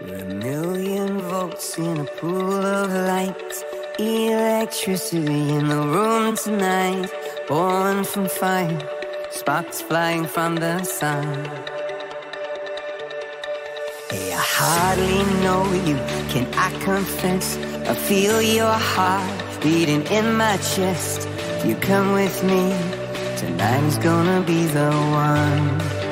We're a million volts in a pool of light, electricity in the room tonight, born from fire, sparks flying from the sun. Hey, I hardly know you, can I confess? I feel your heart beating in my chest. If you come with me, tonight is gonna be the one.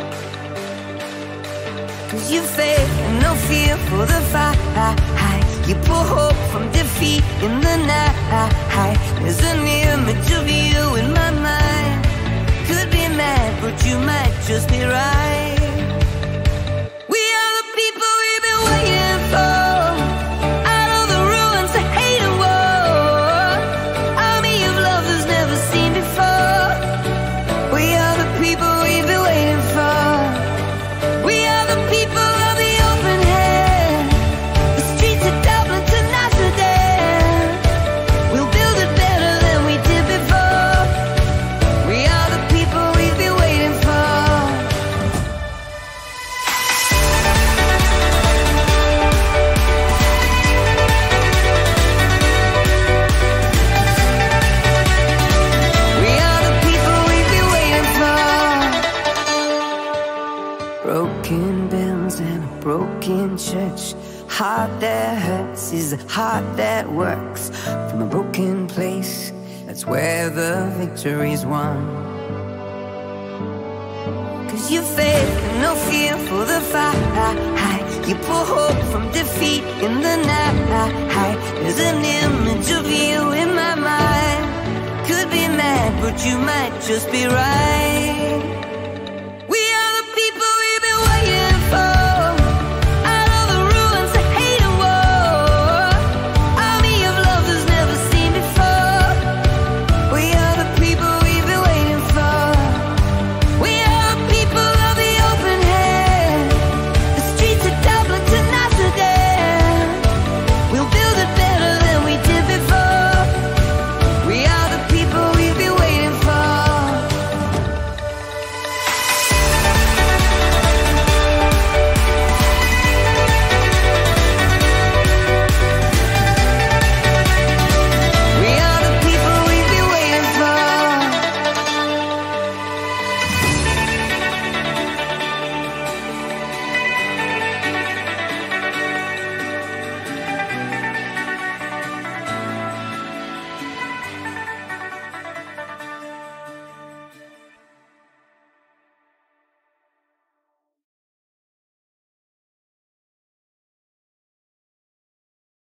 'Cause you faith and no fear for the fight. You pull hope from defeat in the night. There's an image of you in my mind. Could be mad, but you might just be right. We are the people we've been waiting for. Out of the ruins of hate and war, army of lovers never seen before. We are the people we've been waiting for. We are the people of the open hand, the streets of Dublin to Amsterdam. We'll build it better than we did before. We are the people we've been waiting for. We are the people we've been waiting for. Broken bells and a broken church. Heart that hurts is a heart that works. From a broken place, that's where the victory's won. 'Cause you faith and no fear for the fight. You pull hope from defeat in the night. There's an image of you in my mind. Could be mad, but you might just be right.